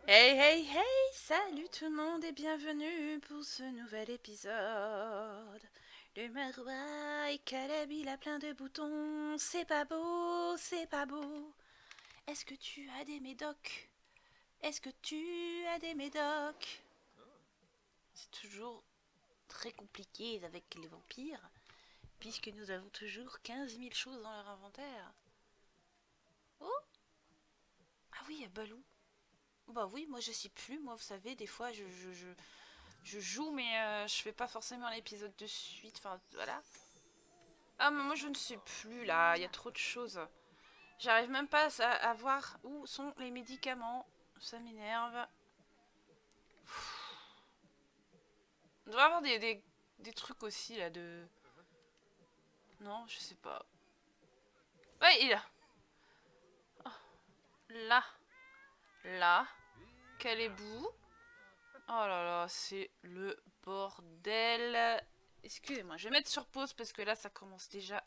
Hey hey hey, salut tout le monde et bienvenue pour ce nouvel épisode de Marois et Caleb, il a plein de boutons, c'est pas beau, c'est pas beau. Est-ce que tu as des médocs? Est-ce que tu as des médocs? C'est toujours très compliqué avec les vampires, puisque nous avons toujours 15 000 choses dans leur inventaire. Oh, ah oui, il y a Balou. Bah oui, moi je sais plus, moi vous savez, des fois je joue, mais je fais pas forcément l'épisode de suite. Enfin, voilà. Ah, mais moi je ne sais plus là, il y a trop de choses. J'arrive même pas à voir où sont les médicaments. Ça m'énerve. On doit avoir des trucs aussi là de. Non, je sais pas. Ouais, il est là. Oh, là. Là. Calébou. Oh là là, c'est le bordel. Excusez-moi, je vais mettre sur pause parce que là ça commence déjà.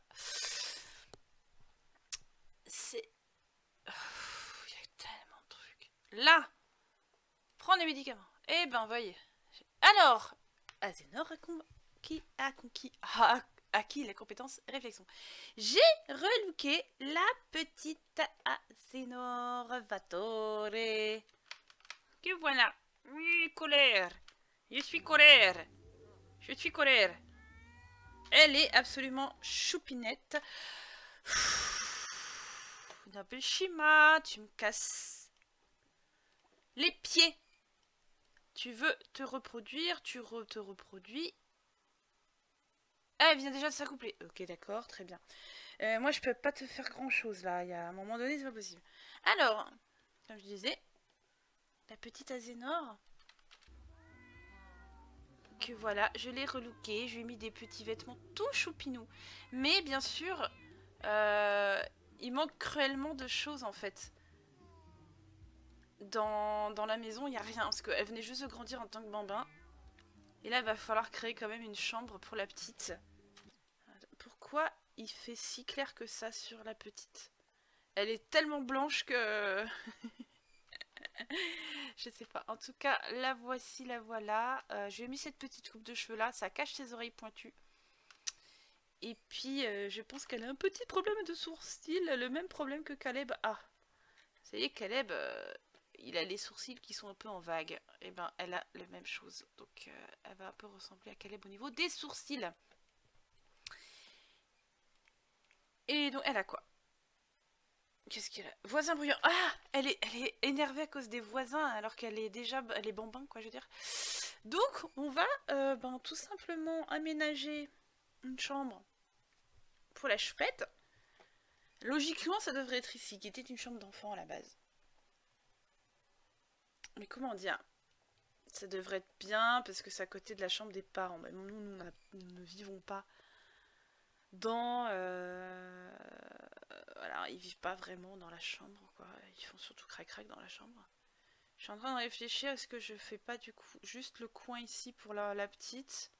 C'est. Il y a tellement de trucs. Là. Prends des médicaments. Eh ben, voyez. Alors, Azénor a conquis, a acquis la compétence réflexion. J'ai relooké la petite Azénor Vatore. Que voilà. Oui, colère. Je suis colère. Je suis colère. Elle est absolument choupinette. Nabeshima, tu me casses les pieds. Tu veux te reproduire, te reproduis. Ah, elle vient déjà de s'accoupler. Ok, d'accord, très bien. Moi, je peux pas te faire grand chose là. Il y a un moment donné, c'est pas possible. Alors, comme je disais, la petite Azénor, que voilà, je l'ai relookée. Je lui ai mis des petits vêtements tout choupinous. Mais bien sûr, euh, il manque cruellement de choses en fait. Dans la maison, il n'y a rien. Parce qu'elle venait juste de grandir en tant que bambin. Et là, il va falloir créer quand même une chambre pour la petite. Pourquoi il fait si clair que ça sur la petite? Elle est tellement blanche que... je sais pas. En tout cas, la voici, la voilà. Je lui ai mis cette petite coupe de cheveux là. Ça cache ses oreilles pointues. Et puis, je pense qu'elle a un petit problème de sourcils. Le même problème que Caleb a. Vous savez, Caleb, il a les sourcils qui sont un peu en vague. Et ben, elle a la même chose. Donc, elle va un peu ressembler à Caleb au niveau des sourcils. Et donc, elle a quoi? Qu'est-ce qu'elle a? Voisin bruyant. Ah, elle est énervée à cause des voisins alors qu'elle est déjà, elle est bambin quoi, je veux dire. Donc, on va tout simplement aménager une chambre pour la choupette. Logiquement, ça devrait être ici, qui était une chambre d'enfant à la base. Mais comment dire? Ça devrait être bien parce que c'est à côté de la chambre des parents. Mais nous ne vivons pas dans. Voilà, ils vivent pas vraiment dans la chambre, quoi. Ils font surtout crac-crac dans la chambre. Je suis en train de réfléchir, est-ce que je fais pas du coup juste le coin ici pour la petite,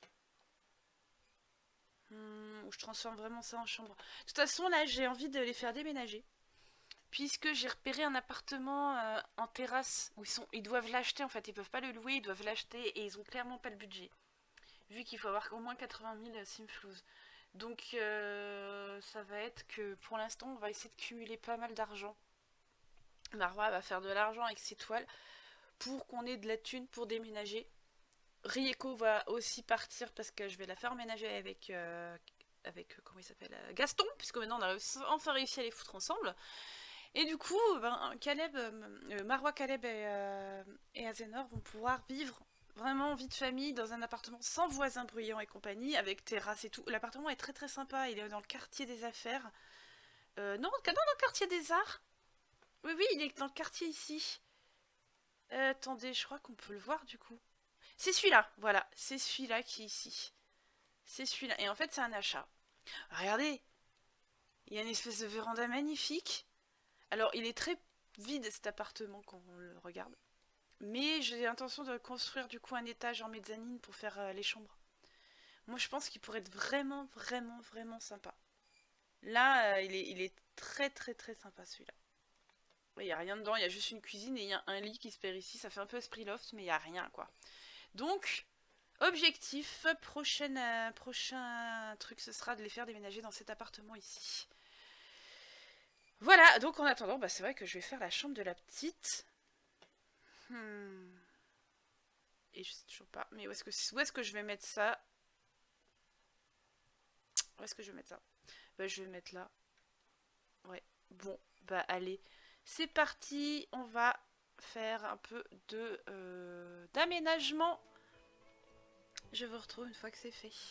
ou je transforme vraiment ça en chambre. De toute façon, là, j'ai envie de les faire déménager. Puisque j'ai repéré un appartement en terrasse où ils doivent l'acheter en fait, ils peuvent pas le louer, ils doivent l'acheter et ils ont clairement pas le budget. Vu qu'il faut avoir au moins 80 000 simflouz. Donc ça va être que pour l'instant on va essayer de cumuler pas mal d'argent. Marwa va faire de l'argent avec ses toiles pour qu'on ait de la thune pour déménager. Rieko va aussi partir parce que je vais la faire emménager avec comment il s'appelle, Gaston, puisque maintenant on a enfin réussi à les foutre ensemble. Et du coup, Caleb, Marwa, Caleb et Azenor vont pouvoir vivre vraiment en vie de famille dans un appartement sans voisins bruyants et compagnie, avec terrasse et tout. L'appartement est très très sympa, il est dans le quartier des affaires. Non, dans le quartier des arts. Oui, oui, il est dans le quartier ici. Attendez, je crois qu'on peut le voir du coup. C'est celui-là, voilà, c'est celui-là qui est ici. C'est celui-là. Et en fait, c'est un achat. Regardez, il y a une espèce de véranda magnifique. Alors, il est très vide cet appartement quand on le regarde. Mais j'ai l'intention de construire du coup un étage en mezzanine pour faire les chambres. Moi, je pense qu'il pourrait être vraiment, vraiment, vraiment sympa. Là, il est très, très, très sympa celui-là. Il n'y a rien dedans, il y a juste une cuisine et il y a un lit qui se perd ici. Ça fait un peu esprit loft, mais il n'y a rien, quoi. Donc, objectif, prochain truc, ce sera de les faire déménager dans cet appartement ici. Voilà, donc en attendant, bah, c'est vrai que je vais faire la chambre de la petite. Et je sais toujours pas, mais où est-ce que je vais mettre ça? Où est-ce que je vais mettre ça? Bah, je vais mettre là. Ouais, bon, bah allez. C'est parti, on va faire un peu de d'aménagement. Je vous retrouve une fois que c'est fait.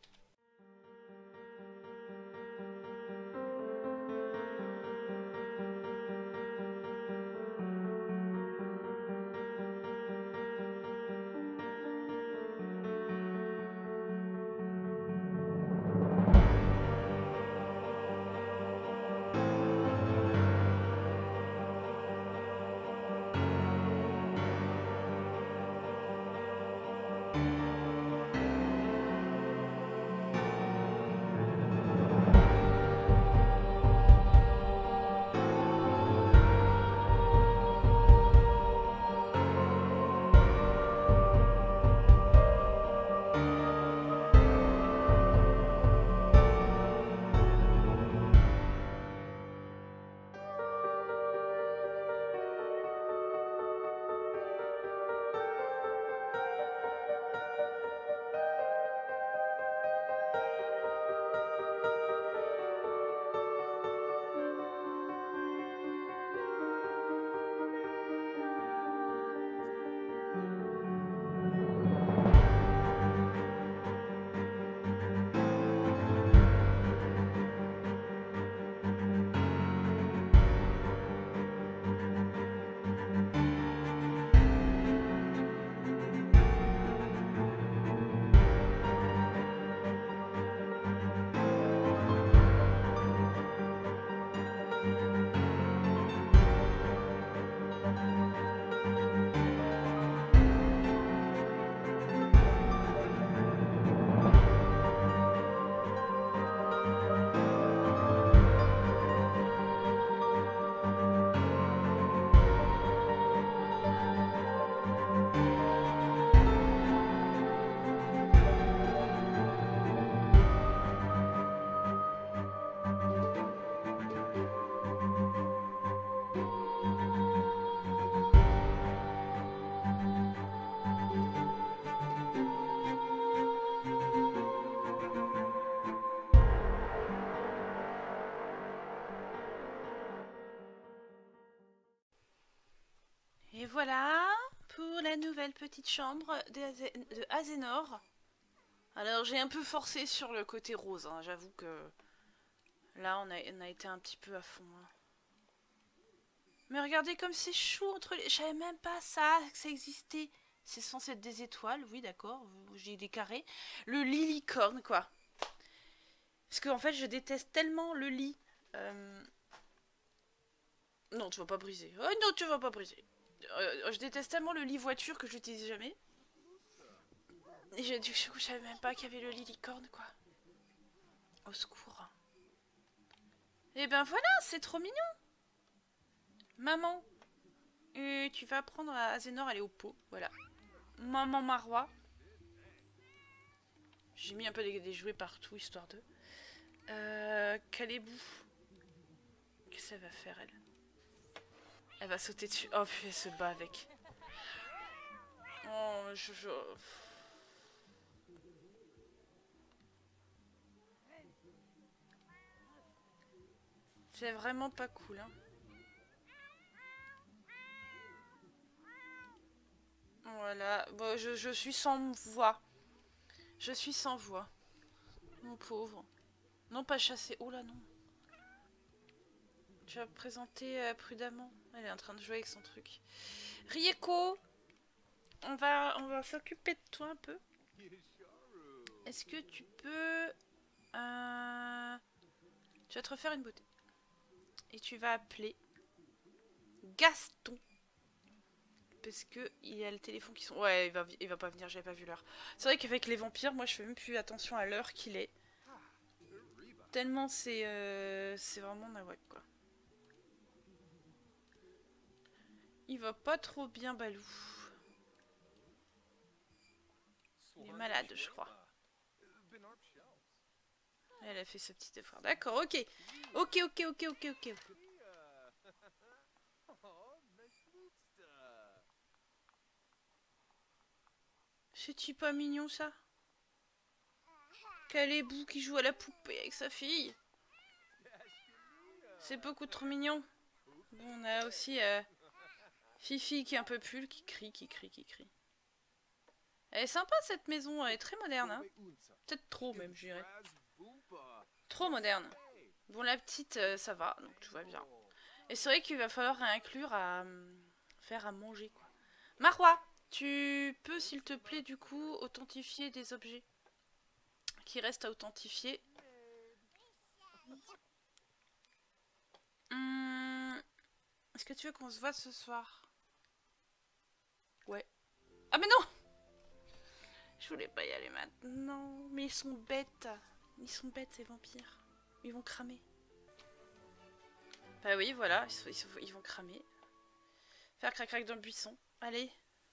Et voilà pour la nouvelle petite chambre de Azenor. Alors j'ai un peu forcé sur le côté rose, hein. J'avoue que là on a été un petit peu à fond. Hein. Mais regardez comme c'est chou entre les... Je savais même pas ça, que ça existait. C'est censé être des étoiles, oui d'accord, j'ai des carrés. Le lit licorne quoi. Parce qu'en fait je déteste tellement le lit. Non tu vas pas briser. Oh non tu vas pas briser. Je déteste tellement le lit voiture que je l'utilise jamais. Et je savais même pas qu'il y avait le lit licorne quoi. Au secours. Et ben voilà, c'est trop mignon. Maman, tu vas apprendre à Azenor à aller au pot, voilà. Maman Marois. J'ai mis un peu des jouets partout, histoire de... Calébou. Qu'est-ce qu'elle va faire, elle? Elle va sauter dessus. Oh, puis elle se bat avec. Oh, C'est vraiment pas cool, hein. Voilà. Bon, je suis sans voix. Je suis sans voix. Mon pauvre. Non, pas chasser. Oh là, non. Tu vas présenter prudemment. Elle est en train de jouer avec son truc. Rieko, on va s'occuper de toi un peu. Est-ce que tu peux... Tu vas te refaire une beauté. Et tu vas appeler Gaston. Parce que il y a le téléphone qui sont... Ouais, il va pas venir, j'avais pas vu l'heure. C'est vrai qu'avec les vampires, moi je fais même plus attention à l'heure qu'il est. Tellement c'est vraiment nawak quoi. Il va pas trop bien, Balou. Il est malade, je crois. Elle a fait ce petit effort. D'accord, ok. Ok. C'est-tu pas mignon, ça? Calébou qui joue à la poupée avec sa fille. C'est beaucoup trop mignon. Bon, on a aussi Fifi qui est un peu pull, qui crie. Elle est sympa cette maison, elle est très moderne. Hein. Peut-être trop même, je dirais. Trop moderne. Bon, la petite, ça va, donc tout va bien. Et c'est vrai qu'il va falloir inclure à faire à manger, quoi. Marwa, tu peux, s'il te plaît, du coup, authentifier des objets qui restent à authentifier. Est-ce que tu veux qu'on se voit ce soir? Ouais. Ah mais non! Je voulais pas y aller maintenant. Mais ils sont bêtes. Ils sont bêtes, ces vampires. Ils vont cramer. Bah oui, voilà, ils vont cramer. Faire crac-crac dans le buisson. Allez.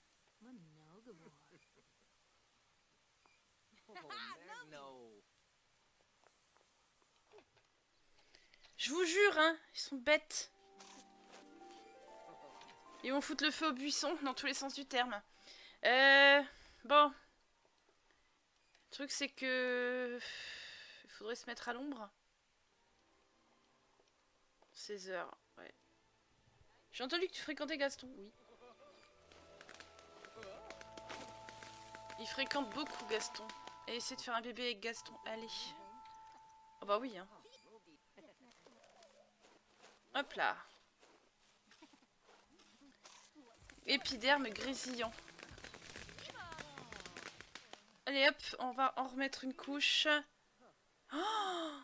Je vous jure, hein, ils sont bêtes. Ils vont foutre le feu au buisson, dans tous les sens du terme. Bon. Le truc, c'est que... Il faudrait se mettre à l'ombre. 16 h, ouais. J'ai entendu que tu fréquentais Gaston, oui. Il fréquente beaucoup Gaston. Et essaie de faire un bébé avec Gaston, allez. Oh bah oui, hein. Hop là. Épiderme grésillant. Allez hop, on va en remettre une couche. Oh,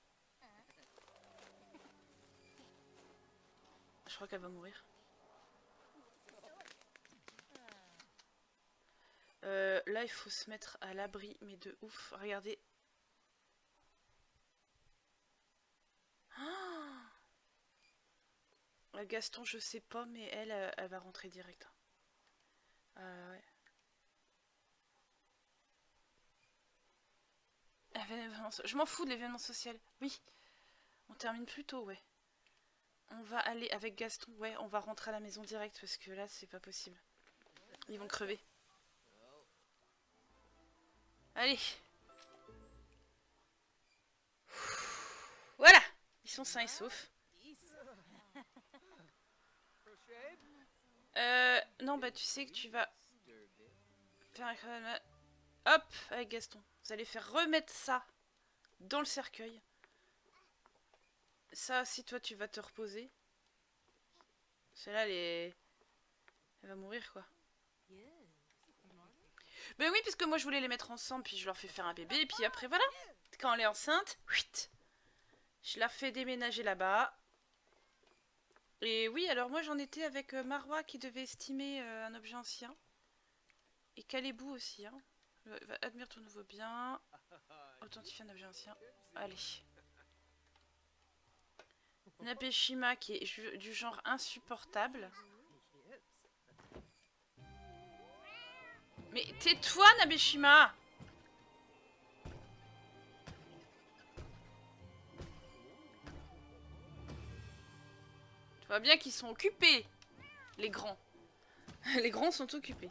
je crois qu'elle va mourir. Là, il faut se mettre à l'abri, mais de ouf. Regardez. Oh, Gaston, je sais pas, mais elle va rentrer direct. Ouais. Je m'en fous de l'événement social. Oui. On termine plus tôt, ouais. On va aller avec Gaston. Ouais, on va rentrer à la maison direct parce que là, c'est pas possible. Ils vont crever. Allez. Voilà. Ils sont sains et saufs. Non, bah tu sais que tu vas faire un... Hop, avec Gaston. Vous allez faire remettre ça dans le cercueil. Ça, si toi tu vas te reposer. Celle-là, elle va mourir, quoi. Mais oui, puisque moi je voulais les mettre ensemble, puis je leur fais faire un bébé, et puis après, voilà. Quand elle est enceinte, je la fais déménager là-bas. Et oui, alors moi j'en étais avec Marwa qui devait estimer un objet ancien. Et Calébou aussi, hein. Admire ton nouveau bien. Authentifier un objet ancien. Allez. Nabeshima qui est du genre insupportable. Mais tais-toi, Nabeshima! Tu vois bien qu'ils sont occupés, les grands. Les grands sont occupés.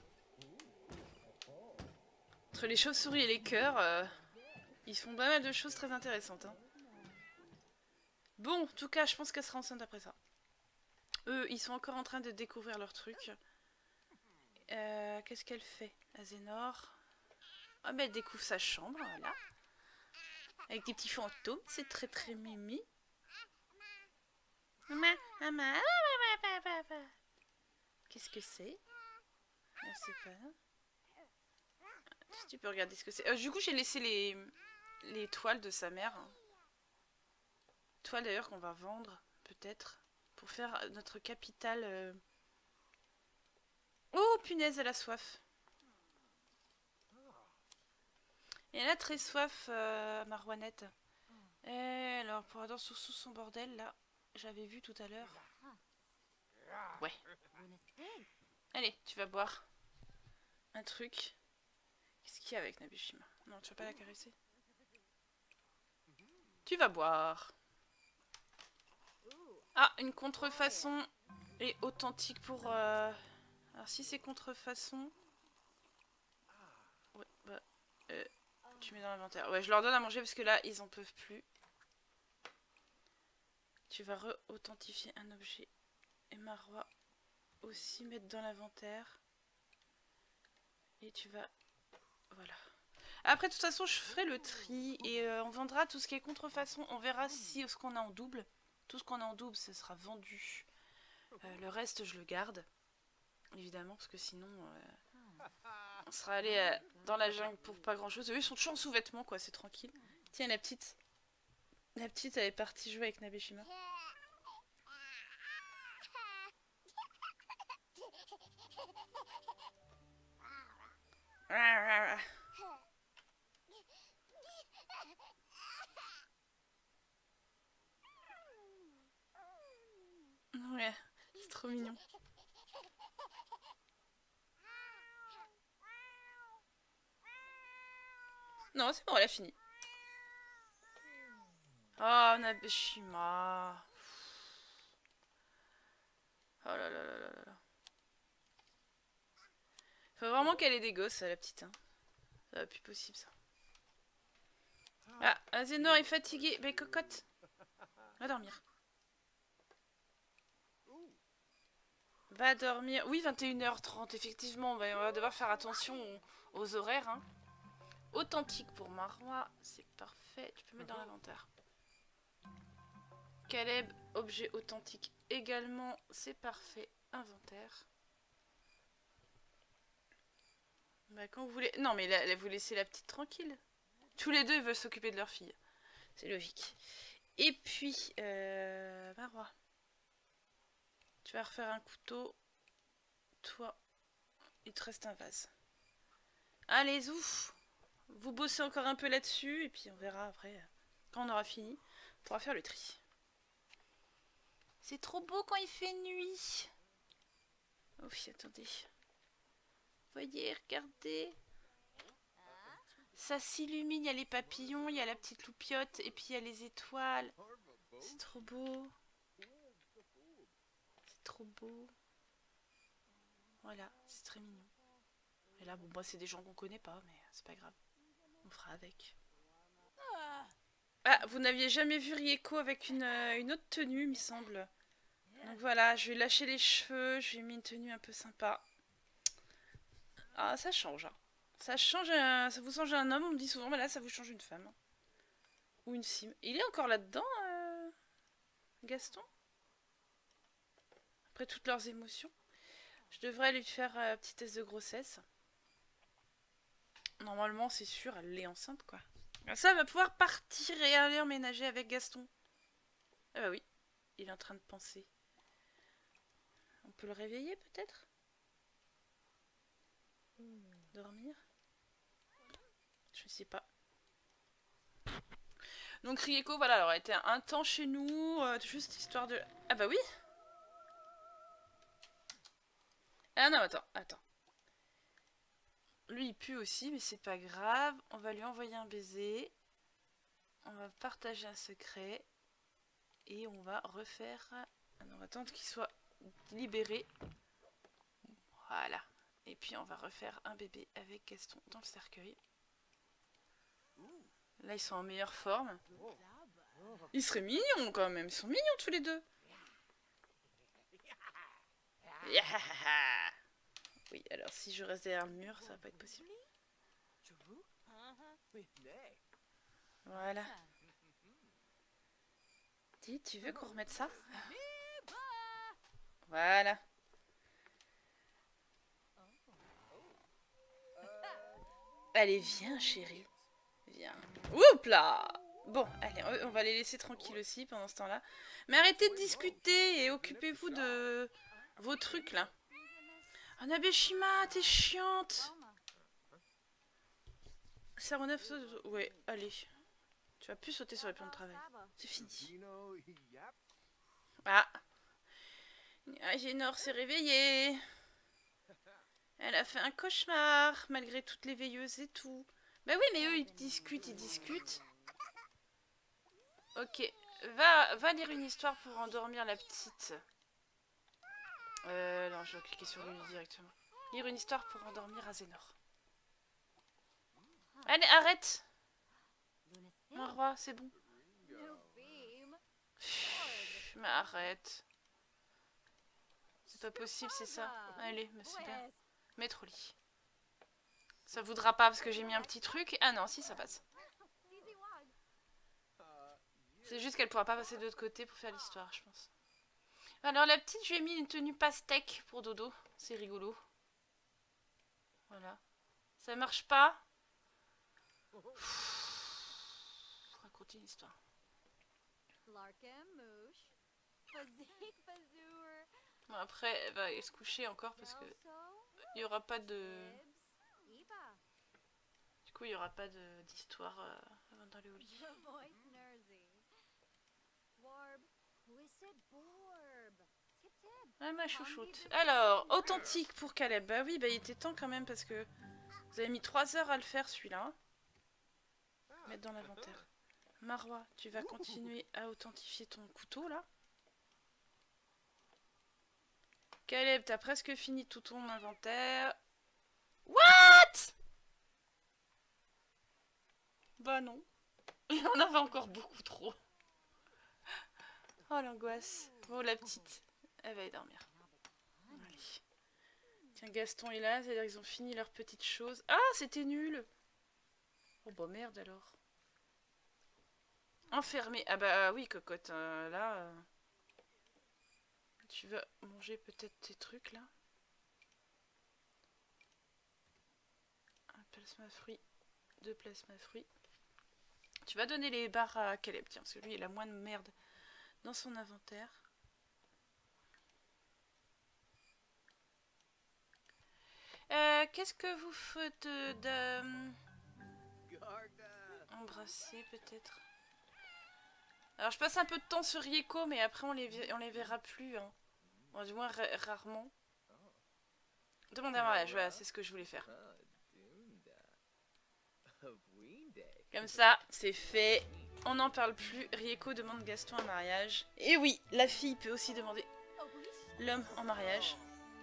Entre les chauves-souris et les cœurs, ils font pas mal de choses très intéressantes. Hein. Bon, en tout cas, je pense qu'elle sera enceinte après ça. Eux, ils sont encore en train de découvrir leur truc. Qu'est-ce qu'elle fait, Azénor? Ah, bah, elle découvre sa chambre, voilà. Avec des petits fantômes, c'est très très mimi. Maman, qu'est-ce que c'est? Je sais pas. Si tu peux regarder ce que c'est. Du coup, j'ai laissé les toiles de sa mère. Toiles d'ailleurs qu'on va vendre, peut-être, pour faire notre capitale. Oh, punaise, elle a soif. Et elle a très soif, Marouanette. Et alors, pour aller sous son bordel, là, j'avais vu tout à l'heure. Ouais. Allez, tu vas boire un truc. Qu'est-ce qu'il y a avec Nabeshima? Non, tu vas pas la caresser. Tu vas boire. Ah, une contrefaçon est authentique pour... Alors si c'est contrefaçon... Ouais, bah... tu mets dans l'inventaire. Ouais, je leur donne à manger parce que là, ils en peuvent plus. Tu vas re-authentifier un objet. Et Marwa aussi mettre dans l'inventaire. Et tu vas... Voilà. Après, de toute façon, je ferai le tri et on vendra tout ce qui est contrefaçon. On verra si ce qu'on a en double. Tout ce qu'on a en double, ce sera vendu. Le reste, je le garde. Évidemment, parce que sinon, on sera allé dans la jungle pour pas grand chose. Eux, ils sont toujours en sous-vêtements, quoi, c'est tranquille. Tiens, la petite. La petite, elle est partie jouer avec Nabeshima. Ouais, c'est trop mignon. Non, c'est bon, elle a fini. Oh, Nabeshima. Oh là là là là là. Faut vraiment qu'elle ait des gosses, la petite. Hein. Ça va plus possible, ça. Ah, Azénor est fatigué. Mais cocotte. Va dormir. Va dormir. Oui, 21h30, effectivement. On va devoir faire attention aux horaires. Hein. Authentique pour Marwa. C'est parfait. Tu peux mettre dans l'inventaire. Caleb, objet authentique également. C'est parfait. Inventaire. Bah, quand vous voulez. Non, mais là, vous laissez la petite tranquille. Tous les deux, ils veulent s'occuper de leur fille. C'est logique. Et puis, Marwa. Tu vas refaire un couteau. Toi, il te reste un vase. Allez, ouf. Vous bossez encore un peu là-dessus. Et puis, on verra après. Quand on aura fini, on pourra faire le tri. C'est trop beau quand il fait nuit. Oh, attendez. Voyez, regardez. Ça s'illumine, il y a les papillons, il y a la petite loupiote, et puis il y a les étoiles. C'est trop beau. C'est trop beau. Voilà, c'est très mignon. Et là, bon, moi, c'est des gens qu'on connaît pas, mais c'est pas grave. On fera avec. Ah, vous n'aviez jamais vu Rieko avec une autre tenue, il me semble. Donc voilà, je lui ai lâché les cheveux, je lui ai mis une tenue un peu sympa. Ah, ça change. Hein. Ça change, ça vous change un homme, on me dit souvent, mais là, ça vous change une femme. Ou une sim. Il est encore là-dedans, Gaston? Après toutes leurs émotions. Je devrais lui faire un petit test de grossesse. Normalement, c'est sûr, elle est enceinte, quoi. Ça, elle va pouvoir partir et aller emménager avec Gaston. Ah bah oui, il est en train de penser. On peut le réveiller, peut-être? Dormir? Je sais pas. Donc Rieko, voilà, elle aurait été un temps chez nous, juste histoire de... Ah bah oui. Ah non, attends. Lui, il pue aussi, mais c'est pas grave. On va lui envoyer un baiser. On va partager un secret. Et on va refaire... On va attendre qu'il soit libéré. Voilà. Et puis on va refaire un bébé avec Gaston dans le cercueil. Là, ils sont en meilleure forme. Ils seraient mignons quand même. Ils sont mignons tous les deux. Oui, alors si je reste derrière le mur, ça va pas être possible. Voilà. Dis, tu veux qu'on remette ça? Voilà. Allez, viens, chérie. Viens. Oups là! Bon, allez, on va les laisser tranquilles aussi pendant ce temps-là. Mais arrêtez de discuter et occupez-vous de vos trucs, là. Oh, Nabeshima, t'es chiante! Saronef, ouais, allez. Tu vas plus sauter sur les plans de travail. C'est fini. Ah. Agénor s'est réveillée. Elle a fait un cauchemar, malgré toutes les veilleuses et tout. Bah oui, mais eux, ils discutent. Ok, va lire une histoire pour endormir la petite. Non, je vais cliquer sur lui directement. Lire une histoire pour endormir Azénor. Allez, arrête! Mon roi, c'est bon. Mais arrête. C'est pas possible, c'est ça. Allez, mais c'est bien. Mettre au lit. Ça voudra pas parce que j'ai mis un petit truc. Ah non, si, ça passe. C'est juste qu'elle pourra pas passer de l'autre côté pour faire l'histoire, je pense. Alors la petite, je lui ai mis une tenue pastèque pour dodo. C'est rigolo. Voilà. Ça marche pas. Raconter une histoire. Bon, après, elle va aller se coucher encore parce que il y aura pas de... Du coup, il y aura pas d'histoire avant d'aller au lit. Ah, ma chouchoute. Alors, authentique pour Caleb. Bah oui, bah il était temps quand même parce que vous avez mis 3 heures à le faire celui-là. Mettre dans l'inventaire. Marwa, tu vas continuer à authentifier ton couteau là. Caleb, t'as presque fini tout ton inventaire. What? Bah non. Il en avait encore beaucoup trop. Oh l'angoisse. Bon, la petite, elle va aller dormir. Allez. Tiens, Gaston est là, c'est-à-dire qu'ils ont fini leurs petites choses. Ah, c'était nul. Oh bah merde alors. Enfermé. Ah bah oui, cocotte. Là, tu vas manger peut-être tes trucs là. Un plasma fruit. 2 plasma fruits. Tu vas donner les barres à Caleb, tiens, parce que lui il a moins de merde dans son inventaire. Qu'est-ce que vous faites embrasser peut-être. Alors je passe un peu de temps sur Rieko, mais après on les verra plus. Hein. Bon, du moins rarement. Demande un mariage, voilà, c'est ce que je voulais faire. Comme ça, c'est fait. On n'en parle plus. Rieko demande Gaston un mariage. Et oui, la fille peut aussi demander l'homme en mariage.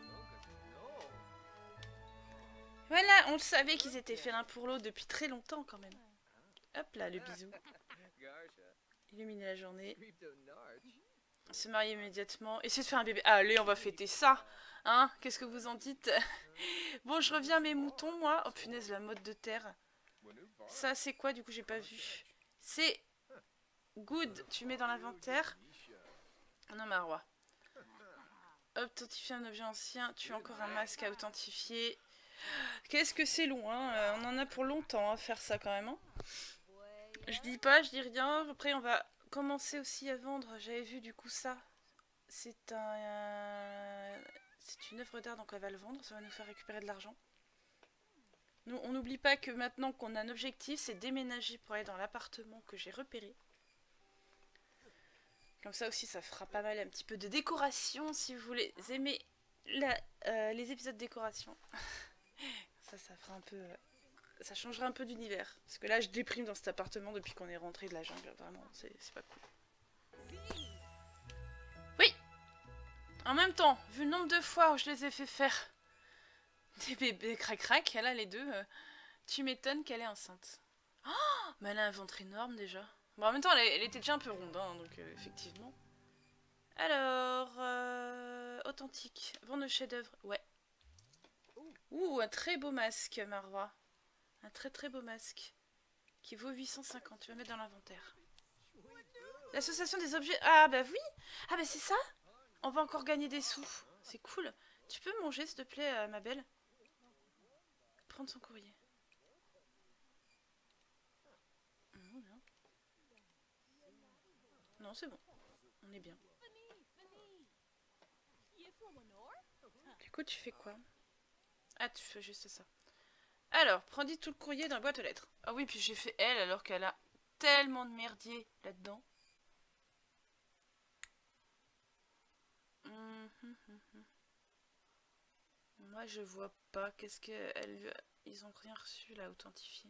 Voilà, on le savait qu'ils étaient faits l'un pour l'autre depuis très longtemps quand même. Hop là, le bisou. Illuminer la journée. Se marier immédiatement. Essayer de faire un bébé. Allez, on va fêter ça. Hein? Qu'est-ce que vous en dites? Bon, je reviens à mes moutons, moi. Oh punaise, la mode de terre. Ça, c'est quoi, du coup, j'ai pas vu. C'est good. Tu mets dans l'inventaire. Non, ma roi. Authentifier un objet ancien. Tu as encore un masque à authentifier. Qu'est-ce que c'est long, hein? On en a pour longtemps à faire ça, quand même. Hein. Je dis pas, je dis rien. Après, on va commencer aussi à vendre. J'avais vu, du coup, ça. C'est c'est une œuvre d'art, donc elle va le vendre. Ça va nous faire récupérer de l'argent. Nous, on n'oublie pas que maintenant qu'on a un objectif, c'est déménager pour aller dans l'appartement que j'ai repéré. Comme ça aussi, ça fera pas mal un petit peu de décoration si vous voulez aimer les épisodes décoration. ça fera un peu... ça changera un peu d'univers. Parce que là, je déprime dans cet appartement depuis qu'on est rentré de la jungle. Vraiment, c'est pas cool. Oui! En même temps, vu le nombre de fois où je les ai fait faire des bébés crac-crac, là, les deux, tu m'étonnes qu'elle est enceinte. Oh! Mais elle a un ventre énorme déjà. Bon, en même temps, elle était déjà un peu ronde, hein, donc effectivement. Alors, authentique. Vendre le chef-d'œuvre. Ouais. Ouh, un très beau masque, Marwa. Un très beau masque. Qui vaut 850. Tu vas mettre dans l'inventaire. L'association des objets. Ah, bah oui. Ah, bah c'est ça. On va encore gagner des sous. C'est cool. Tu peux manger, s'il te plaît, ma belle? Prendre son courrier. Non, c'est bon. On est bien. Du coup, tu fais quoi? Ah, tu fais juste ça. Alors, prends tout le courrier dans la boîte aux lettres. Ah oui, puis j'ai fait elle alors qu'elle a tellement de merdier là-dedans. Moi je vois pas. Qu'est-ce que ils ont rien reçu là, authentifié.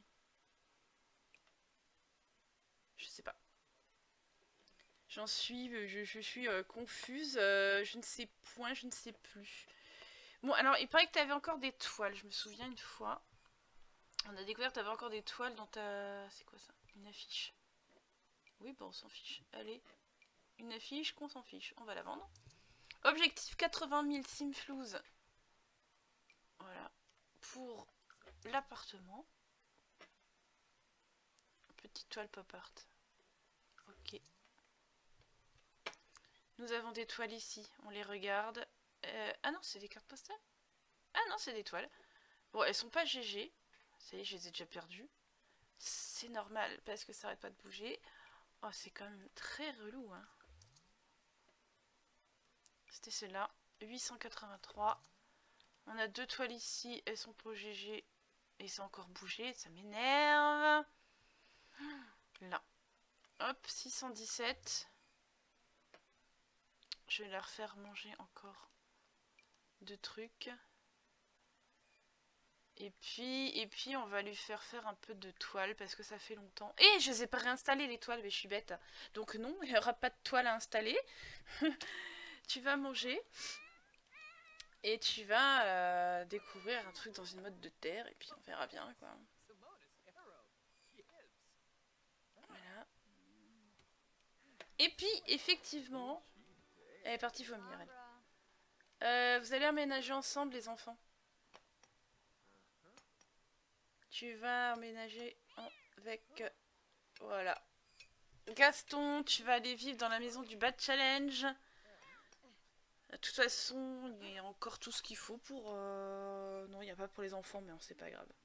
Je sais pas. Je suis confuse. Je ne sais point, je ne sais plus. Bon, alors il paraît que t'avais encore des toiles. Je me souviens une fois. On a découvert que t'avais encore des toiles dans ta... C'est quoi ça? Une affiche. Oui, bon, on s'en fiche. Allez. Une affiche qu'on s'en fiche. On va la vendre. Objectif 80 000 simflouz. Voilà. Pour l'appartement. Petite toile pop art. Ok. Nous avons des toiles ici. On les regarde. Ah non, c'est des cartes postales. Ah non, c'est des toiles. Bon, elles sont pas GG. Ça y est, je les ai déjà perdues. C'est normal parce que ça arrête pas de bouger. Oh, c'est quand même très relou, hein. C'était celle-là. 883. On a deux toiles ici. Elles sont pour GG. Et c'est encore bougé. Ça m'énerve. Là. Hop, 617. Je vais leur faire manger encore deux trucs. Et puis on va lui faire un peu de toile parce que ça fait longtemps. Et je les ai pas réinstallées les toiles, mais je suis bête. Donc non, il n'y aura pas de toile à installer. Tu vas manger. Et tu vas découvrir un truc dans une mode de terre. Et puis on verra bien quoi. Voilà. Et puis effectivement, elle est partie vomir elle. Vous allez emménager ensemble les enfants. Tu vas emménager avec... Voilà. Gaston, tu vas aller vivre dans la maison du Bad Challenge. De toute façon, il y a encore tout ce qu'il faut pour... Non, il n'y a pas pour les enfants, mais c'est pas grave.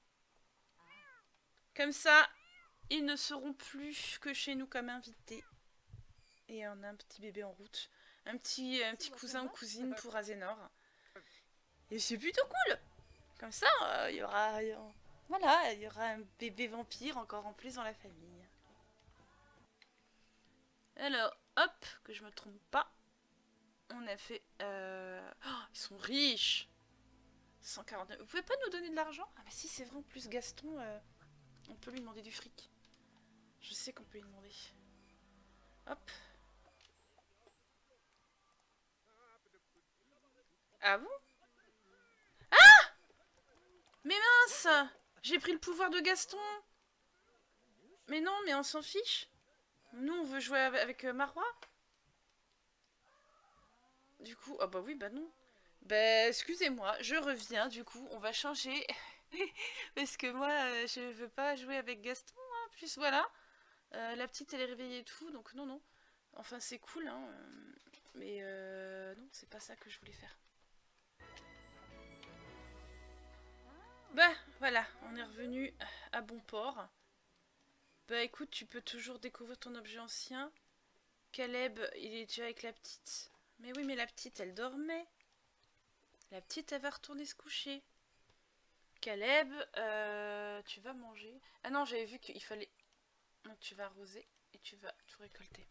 Comme ça, ils ne seront plus que chez nous comme invités. Et on a un petit bébé en route. Un petit cousin ou cousine pour Azénor. Et c'est plutôt cool. Comme ça, il y aura... Voilà, il y aura un bébé vampire encore en plus dans la famille. Alors, hop, que je me trompe pas. On a fait... Oh, ils sont riches. 149. Vous pouvez pas nous donner de l'argent? Ah bah si, c'est vrai, en plus Gaston, on peut lui demander du fric. Je sais qu'on peut lui demander. Hop. Ah bon? Ah! Mais mince! J'ai pris le pouvoir de Gaston. Mais non, mais on s'en fiche. Nous, on veut jouer avec Marois. Du coup, ah bah oui, bah non. Bah excusez-moi, je reviens, du coup, on va changer. Parce que moi, je veux pas jouer avec Gaston, hein. Plus voilà. La petite, elle est réveillée et tout, donc non, non. Enfin, c'est cool, hein. Mais non, c'est pas ça que je voulais faire. Bah, voilà, on est revenu à bon port. Bah écoute, tu peux toujours découvrir ton objet ancien. Caleb, il est déjà avec la petite. Mais oui, mais la petite, elle dormait. La petite, elle va retourner se coucher. Caleb, tu vas manger. Ah non, j'avais vu qu'il fallait... Donc tu vas arroser et tu vas tout récolter.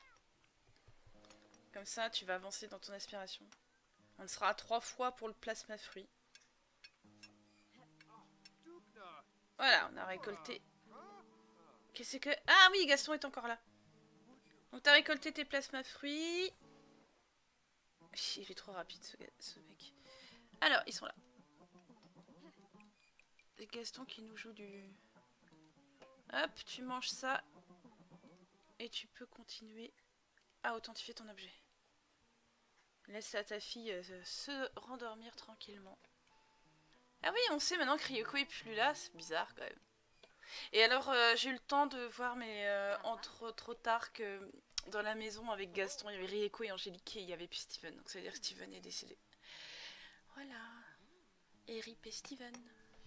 Comme ça, tu vas avancer dans ton aspiration. On sera à 3 fois pour le plasma fruit. Voilà, on a récolté. Qu'est-ce que... Ah oui, Gaston est encore là. Donc t'as récolté tes plasma fruits. Il est trop rapide ce mec. Alors, ils sont là. C'est Gaston qui nous joue du... Hop, tu manges ça. Et tu peux continuer à authentifier ton objet. Laisse à ta fille se rendormir tranquillement. Ah oui, on sait maintenant que Ryoko est plus là. C'est bizarre quand même. Et alors, j'ai eu le temps de voir, mais entre trop tard que dans la maison avec Gaston, il y avait Ryoko et Angélique et il y avait plus Steven. Donc ça veut dire que Steven est décédé. Voilà. Et RIP et Steven.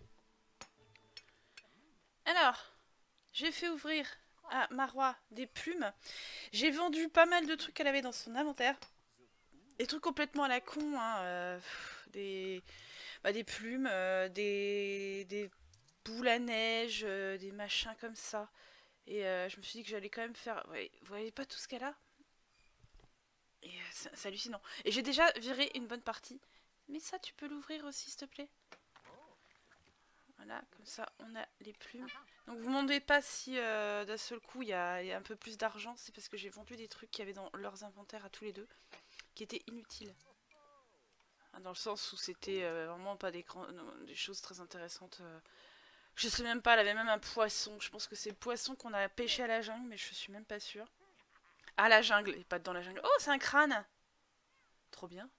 Alors, j'ai fait ouvrir à Marois des plumes. J'ai vendu pas mal de trucs qu'elle avait dans son inventaire. Des trucs complètement à la con, hein, des plumes, des boules à neige, des machins comme ça. Et je me suis dit que j'allais quand même faire... Ouais, vous voyez pas tout ce qu'elle a? Et c'est hallucinant. Et j'ai déjà viré une bonne partie. Mais ça, tu peux l'ouvrir aussi, s'il te plaît. Voilà, comme ça, on a les plumes. Donc, vous ne demandez pas si d'un seul coup, il y a un peu plus d'argent. C'est parce que j'ai vendu des trucs qu'il y avait dans leurs inventaires à tous les deux, qui étaient inutiles. Dans le sens où c'était vraiment pas des choses très intéressantes. Je sais même pas, elle avait même un poisson. Je pense que c'est le poisson qu'on a pêché à la jungle, mais je suis même pas sûre. À la jungle, et pas dans la jungle. Oh, c'est un crâne! Trop bien.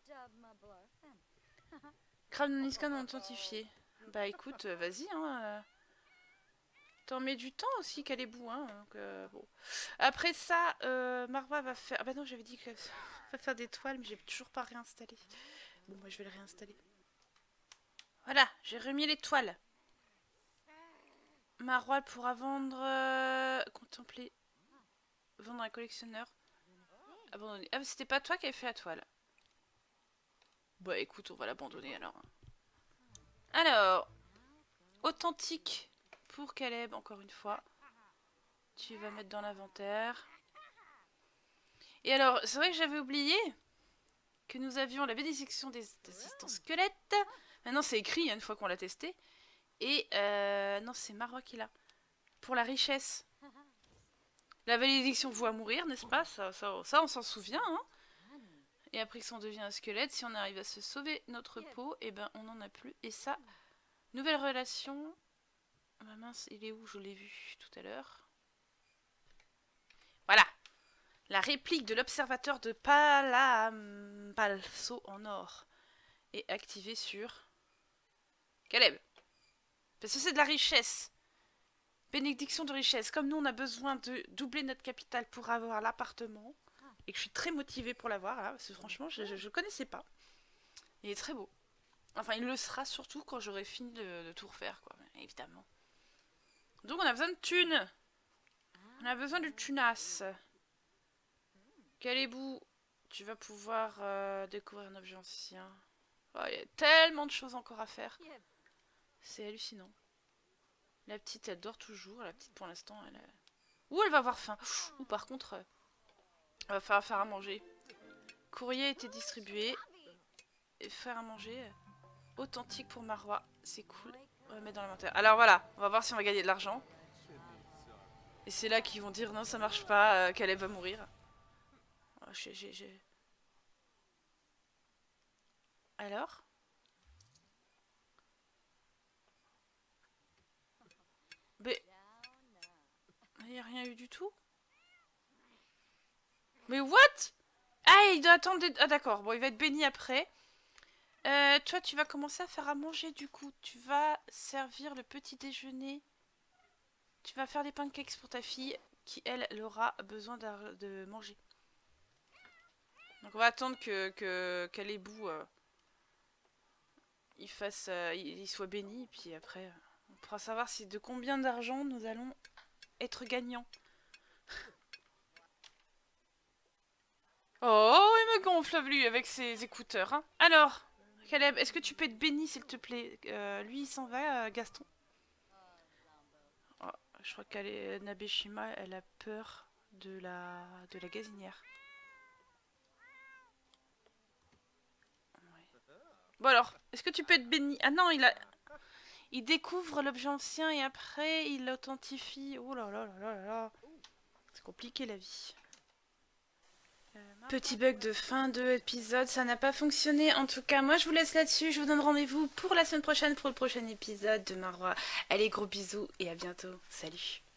Crâne non scan non identifié. Bah écoute, vas-y, hein. T'en mets du temps aussi, Calébou, hein. Donc, bon. Après ça, Marwa va faire... Ah bah non, j'avais dit qu'elle va faire des toiles, mais j'ai toujours pas réinstallé. Bon, moi je vais le réinstaller. Voilà, j'ai remis les toiles. Marwa pourra vendre... contempler. Vendre un collectionneur. Abandonner. Ah, c'était pas toi qui avais fait la toile. Bah écoute, on va l'abandonner alors. Alors, authentique pour Caleb, encore une fois. Tu vas mettre dans l'inventaire. Et alors, c'est vrai que j'avais oublié que nous avions la bénédiction des assistants squelettes. Maintenant, c'est écrit une fois qu'on l'a testé. Et non, c'est Marwa qui l'a. Pour la richesse. La bénédiction voit mourir, n'est-ce pas? Ça, on s'en souvient, hein. Et après qu'on devient un squelette, si on arrive à se sauver notre peau, et ben on n'en a plus. Et ça, nouvelle relation. Ah mince, il est où? Je l'ai vu tout à l'heure. Voilà. La réplique de l'observateur de Palso en or est activée sur Caleb. Parce que c'est de la richesse. Bénédiction de richesse. Comme nous, on a besoin de doubler notre capital pour avoir l'appartement. Et que je suis très motivée pour l'avoir, là. Parce que franchement, je ne connaissais pas. Il est très beau. Enfin, il le sera surtout quand j'aurai fini de tout refaire, quoi. Évidemment. Donc, on a besoin de thunes. On a besoin de tunas. Calébou, tu vas pouvoir découvrir un objet ancien. Oh, il y a tellement de choses encore à faire. C'est hallucinant. La petite, elle dort toujours. La petite, pour l'instant, elle... Ouh, elle va avoir faim. Ou par contre, elle va falloir faire à manger. Courrier a été distribué. Et faire à manger. Authentique pour Marwa. C'est cool. On va mettre dans l'inventaire. Alors voilà, on va voir si on va gagner de l'argent. Et c'est là qu'ils vont dire non, ça marche pas, Caleb va mourir. Oh, Alors mais... Il n'y a rien eu du tout. Mais what? Ah, il doit attendre... Ah d'accord, bon, il va être béni après. Toi, tu vas commencer à faire à manger du coup. Tu vas servir le petit déjeuner. Tu vas faire des pancakes pour ta fille qui, elle aura besoin de manger. Donc on va attendre que Calébou il soit béni. Et puis après, on pourra savoir si de combien d'argent nous allons être gagnants. Oh, il me gonfle lui avec ses écouteurs. Hein. Alors, Caleb, est-ce que tu peux être béni s'il te plaît? Lui il s'en va, Gaston. Oh, je crois qu'elle Nabeshima, elle a peur de la gazinière. Ouais. Bon alors, est-ce que tu peux être béni? Ah non, il découvre l'objet ancien et après il l'authentifie. Oh là là là là là. C'est compliqué la vie. Petit bug de fin de épisode, ça n'a pas fonctionné. En tout cas, moi je vous laisse là-dessus. Je vous donne rendez-vous pour la semaine prochaine pour le prochain épisode de Marwa. Allez, gros bisous et à bientôt. Salut.